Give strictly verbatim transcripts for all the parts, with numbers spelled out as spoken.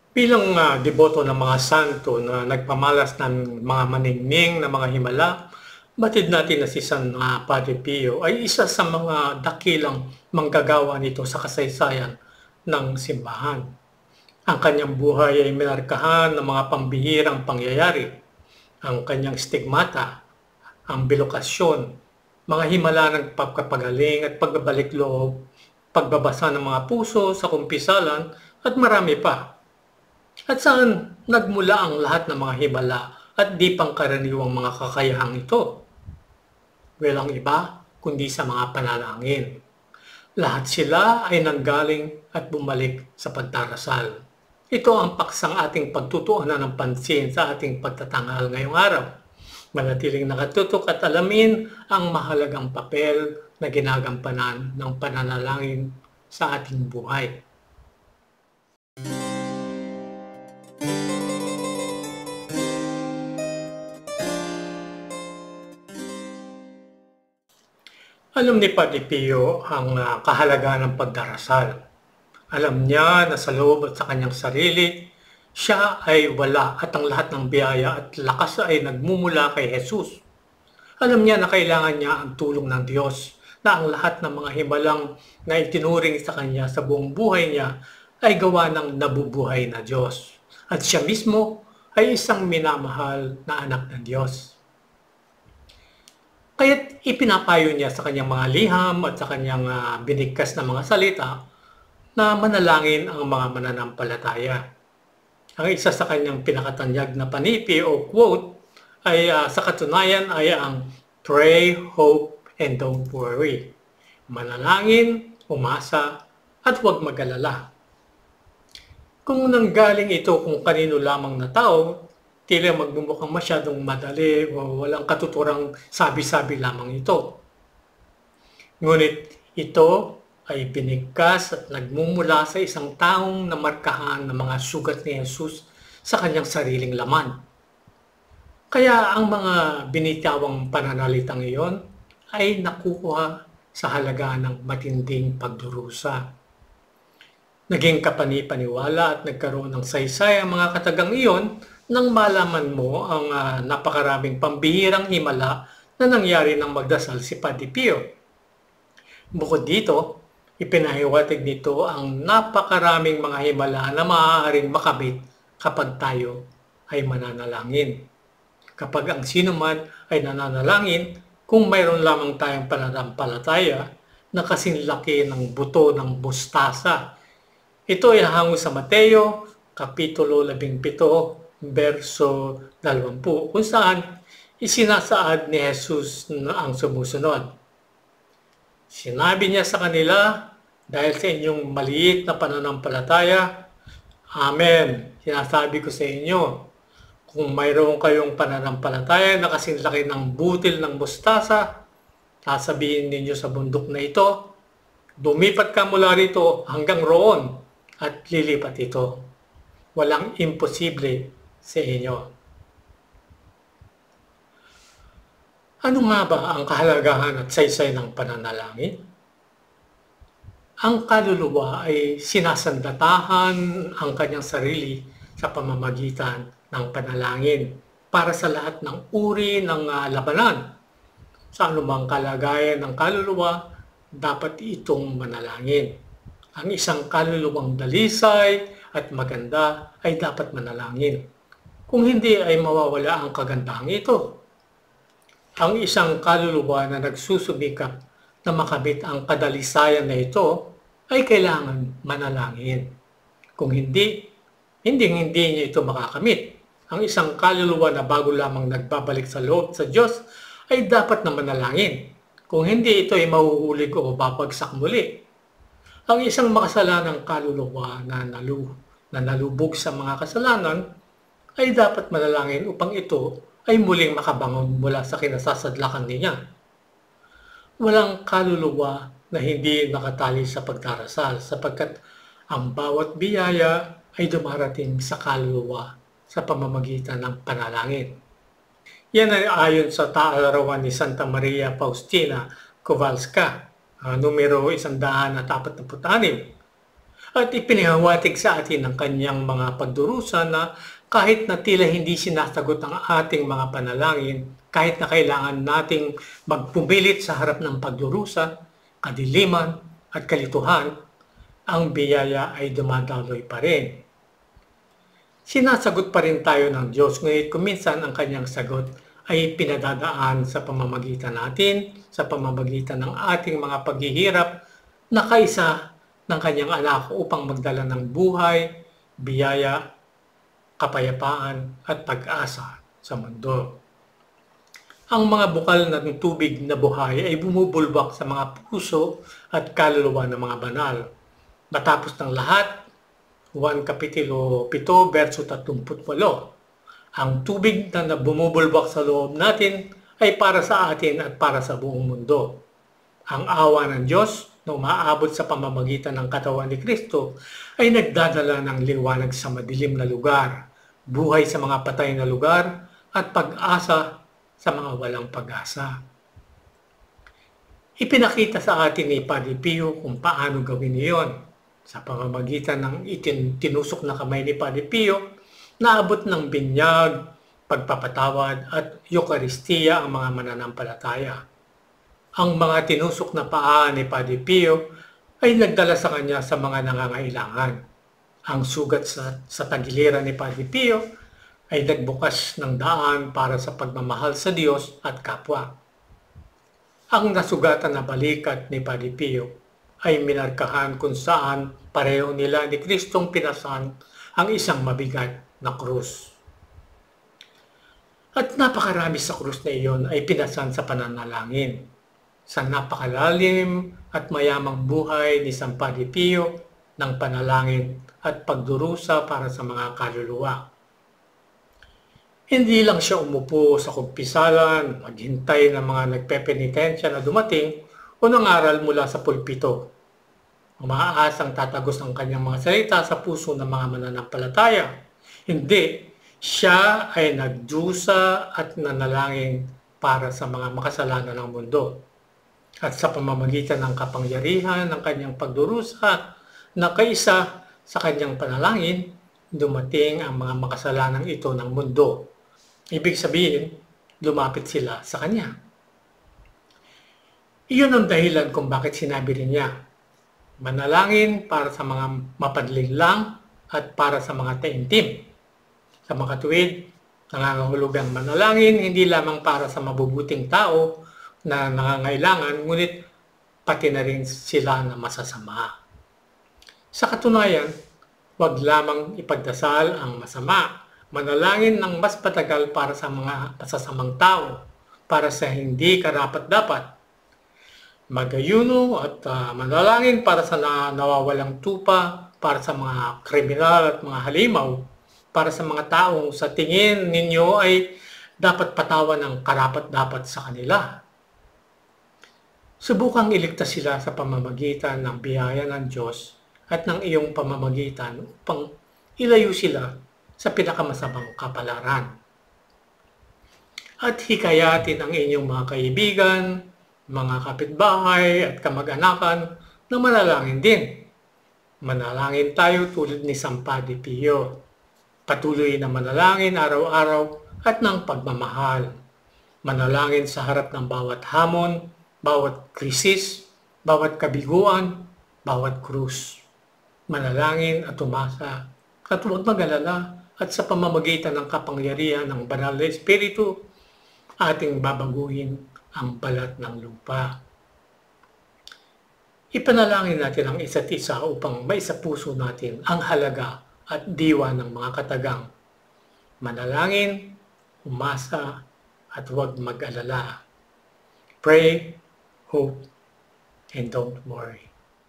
Bilang ah, deboto ng mga santo na nagpamalas ng mga maningning na mga himala, batid natin na si San ah, Padre Pio ay isa sa mga dakilang manggagawa nito sa kasaysayan ng simbahan. Ang kanyang buhay ay minarkahan ng mga pambihirang pangyayari, ang kanyang stigmata, ang bilokasyon, mga himala ng pagkapagaling at pagbabalik loob, pagbabasa ng mga puso sa kumpisalan at marami pa. At saan nagmula ang lahat ng mga himala at di pangkaraniwang mga kakayahang ito? Walang iba kundi sa mga panalangin. Lahat sila ay nanggaling at bumalik sa pagdarasal. Ito ang paksang ating pagtutuunan ng pansin sa ating pagtatanghal ngayong araw. Manatiling nakatutok at alamin ang mahalagang papel na ginagampanan ng pananalangin sa ating buhay. Alam ni Padre Pio ang uh, kahalagahan ng pagdarasal. Alam niya na sa loob at sa kanyang sarili, siya ay wala at ang lahat ng biyaya at lakas ay nagmumula kay Jesus. Alam niya na kailangan niya ang tulong ng Diyos, na ang lahat ng mga himalang na itinuring sa kanya sa buong buhay niya ay gawa ng nabubuhay na Diyos. At siya mismo ay isang minamahal na anak ng Diyos. Kaya't ipinapayo niya sa kanyang mga liham at sa kanyang uh, binigkas na mga salita na manalangin ang mga mananampalataya. Ang isa sa kanyang pinakatanyag na panipi o quote ay uh, sa katunayan ay ang pray, hope, and don't worry. Manalangin, umasa, at huwag mag-alala. Kung nanggaling ito kung kanino lamang na tao, tila magmumukhang masyadong madali o walang katuturang sabi-sabi lamang ito. Ngunit ito ay binigkas at nagmumula sa isang taong namarkahan ng mga sugat ni Jesus sa kanyang sariling laman. Kaya ang mga binitawang pananalitang iyon ay nakukuha sa halaga ng matinding pagdurusa. Naging kapani-paniwala at nagkaroon ng saysay ang mga katagang iyon nang malaman mo ang uh, napakaraming pambihirang himala na nangyari nang magdasal si Padre Pio. Bukod dito, ipinahiwatig nito ang napakaraming mga himala na maaaring makamit kapag tayo ay mananalangin. Kapag ang sino man ay nananalangin, kung mayroon lamang tayong pananampalataya na kasing laki ng buto ng mustasa. Ito ay hango sa Mateo, Kapitulo labing pito, verso dalawampu, kung saan isinasaad ni Jesus na ang sumusunod. Sinabi niya sa kanila, dahil sa inyong maliit na pananampalataya, Amen, sinasabi ko sa inyo, kung mayroon kayong pananampalataya na kasing laki ng butil ng mustasa, sasabihin ninyo sa bundok na ito, lumipat ka mula rito hanggang roon at lilipat ito. Walang imposible sa inyo. Ano nga ba ang kahalagahan at saysay ng pananalangin? Ang kaluluwa ay sinasandatahan ang kanyang sarili sa pamamagitan ng panalangin para sa lahat ng uri ng uh, labanan. Sa anumang kalagayan ng kaluluwa, dapat itong manalangin. Ang isang kaluluwang dalisay at maganda ay dapat manalangin. Kung hindi ay mawawala ang kagandahan ito. Ang isang kaluluwa na nagsusumikap na makamit ang kadalisayan na ito ay kailangan manalangin. Kung hindi, hindi hindi niya ito makakamit. Ang isang kaluluwa na bago lamang nagbabalik sa loob sa Diyos ay dapat na manalangin. Kung hindi, ito ay mahuhulig o babagsak muli. Ang isang makasalanang kaluluwa na, nalu, na nalubog sa mga kasalanan ay dapat manalangin upang ito ay muling makabangon mula sa kinasasadlakan niya. Walang kaluluwa na hindi nakatali sa pagdarasal sapagkat ang bawat biyaya ay dumarating sa kaluluwa sa pamamagitan ng panalangin. Yan ay ayon sa taalarawan ni Santa Maria Faustina Kowalska, uh, numero one hundred forty-six. At ipinahawatig sa atin ang kanyang mga pagdurusa na kahit na tila hindi sinasagot ang ating mga panalangin, kahit na kailangan nating magpumilit sa harap ng pagdurusa, kadiliman at kalituhan, ang biyaya ay dumadaloy pa rin. Sinasagot pa rin tayo ng Diyos, ngunit kuminsan ang kanyang sagot ay pinadadaan sa pamamagitan natin, sa pamamagitan ng ating mga paghihirap na kaisa ng kanyang anak upang magdala ng buhay, biyaya, kapayapaan at pag-asa sa mundo. Ang mga bukal ng tubig na buhay ay bumubulbak sa mga puso at kaluluwa ng mga banal. Matapos ng lahat, Juan Kapitulo seven, verso thirty-eight, ang tubig na bumubulbak sa loob natin ay para sa atin at para sa buong mundo. Ang awa ng Diyos na umaabot sa pamamagitan ng katawan ni Kristo ay nagdadala ng liwanag sa madilim na lugar, buhay sa mga patay na lugar, at pag-asa sa mga walang pag-asa. Ipinakita sa atin ni Padre Pio kung paano gawin iyon. Sa pamamagitan ng itin, tinusok na kamay ni Padre Pio, naabot ng binyag, pagpapatawad at Eucharistia ang mga mananampalataya. Ang mga tinusok na paa ni Padre Pio ay nagdala sa kanya sa mga nangangailangan. Ang sugat sa, sa tagiliran ni Padre Pio ay nagbukas ng daan para sa pagmamahal sa Diyos at kapwa. Ang nasugatan na balikat ni Padre Pio ay minarkahan kung saan pareho nila ni Kristong pinasan ang isang mabigat na krus. At napakarami sa krus na iyon ay pinasan sa pananalangin. Sa napakalalim at mayamang buhay ni San Padre Pio ng panalangin at pagdurusa para sa mga kaluluwa. Hindi lang siya umupo sa kumpisalan, maghintay ng mga nagpepenitensya na dumating o nangaral mula sa pulpito. Umaasang tatagos ang kanyang mga salita sa puso ng mga mananampalataya. Hindi, siya ay nagdusa at nanalangin para sa mga makasalanan ng mundo. At sa pamamagitan ng kapangyarihan ng kanyang pagdurusa na kaisa sa kanyang panalangin, dumating ang mga makasalanang ito ng mundo. Ibig sabihin, lumapit sila sa kanya. Iyon ang dahilan kung bakit sinabi rin niya, manalangin para sa mga mapadling lang at para sa mga taimtim. Sa makatuwid, nangangahulugang manalangin hindi lamang para sa mabubuting tao na nangangailangan, ngunit pati na rin sila na masasama. Sa katunayan, huwag lamang ipagdasal ang masama, manalangin ng mas patagal para sa mga masasamang tao, para sa hindi karapat-dapat. Magayuno at uh, manalangin para sa na nawawalang tupa, para sa mga kriminal at mga halimaw, para sa mga taong sa tingin ninyo ay dapat patawan ng karapat-dapat sa kanila. Subukang iligtas sila sa pamamagitan ng biyaya ng Diyos at ng iyong pamamagitan upang ilayo sila sa pinakamasamang kapalaran. At hikayatin ang inyong mga kaibigan, mga kapitbahay at kamag-anakan na manalangin din. Manalangin tayo tulad ni San Padre Pio. Patuloy na manalangin araw-araw at ng pagmamahal. Manalangin sa harap ng bawat hamon, bawat krisis, bawat kabiguan, bawat krus. Manalangin at umasa at huwag mag-alala at sa pamamagitan ng kapangyarihan ng Banal na Espiritu, ating babaguhin ang balat ng lupa. Ipanalangin natin ang isa't isa upang maisapuso natin ang halaga at diwa ng mga katagang. Manalangin, umasa, at huwag mag-alala. Pray, hope, and don't worry.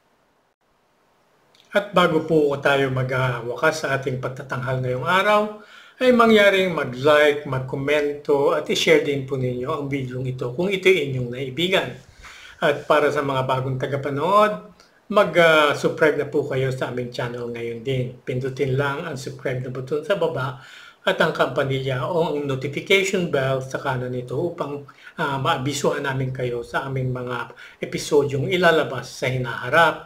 At bago po tayo magwakas sa ating pagtatanghal ngayong araw, ay mangyaring mag-like, mag-komento at i-share din po ninyo ang video ito kung ito inyong naibigan. At para sa mga bagong tagapanood, mag-subscribe na po kayo sa aming channel ngayon din. Pindutin lang ang subscribe na button sa baba at ang kampanilya o ang notification bell sa kanan nito upang uh, maabisuhan namin kayo sa aming mga episodyong ilalabas sa hinaharap.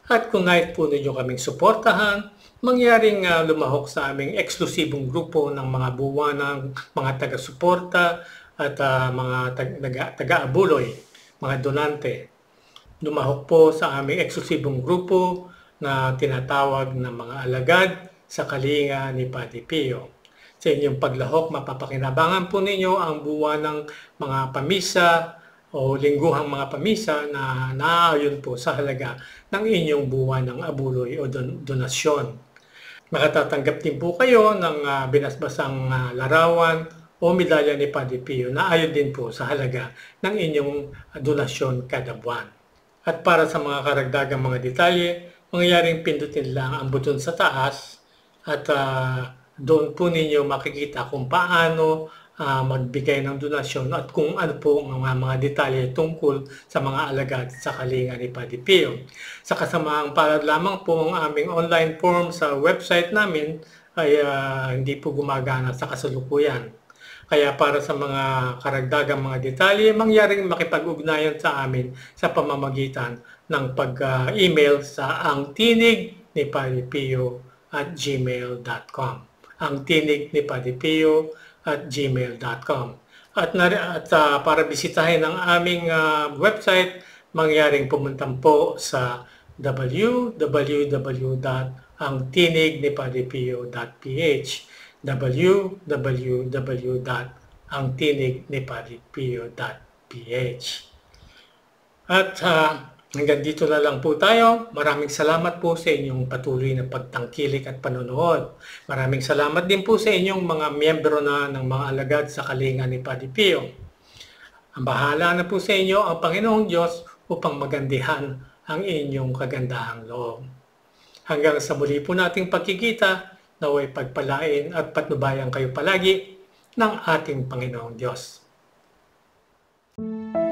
At kung nais po ninyo kaming suportahan, mangyaring uh, lumahok sa aming eksklusibong grupo ng mga buwan ng mga taga-suporta at uh, mga taga-abuloy, mga donante. Lumahok po sa aming eksklusibong grupo na tinatawag na mga alagad sa kalinga ni Padre Pio. Sa inyong paglahok, mapapakinabangan po ninyo ang buwan ng mga pamisa o lingguhang mga pamisa na naayon po sa halaga ng inyong buwan ng abuloy o don donasyon. Makatatanggap din po kayo ng uh, binasbasang uh, larawan o medalya ni Padre Pio na ayon din po sa halaga ng inyong uh, donasyon kada buwan. At para sa mga karagdagang mga detalye, mangyayaring pindutin lang ang buton sa taas at uh, doon po ninyo makikita kung paano uh, magbigay ng donasyon at kung ano po ang mga, mga detalye tungkol sa mga alagad sa kalinga ni Padre Pio. Sa kasamaang palad lamang po ang aming online form sa website namin ay uh, hindi po gumagana sa kasalukuyan. Kaya para sa mga karagdagang mga detalye, mangyaring makipag-ugnayan sa amin sa pamamagitan ng pag-email uh, sa ang tinig ni Padre Pio at gmail dot com. Ang tinig ni Padre Pio at gmail dot com. At, at uh, para bisitahin ang aming uh, website, mangyaring pumunta po sa w w w dot ang tinig ni Padre Pio dot p h w w w dot ang tinig ni Padre Pio dot p h. At uh, hanggang dito na lang po tayo. Maraming salamat po sa inyong patuloy na pagtangkilik at panonood. Maraming salamat din po sa inyong mga miyembro na ng mga alagad sa kalinga ni Padre Pio. Ang bahala na po sa inyo ang Panginoong Diyos upang magandihan ang inyong kagandahang loob. Hanggang sa muli po nating pagkikita, naway pagpalain at patnubayan kayo palagi ng ating Panginoong Diyos.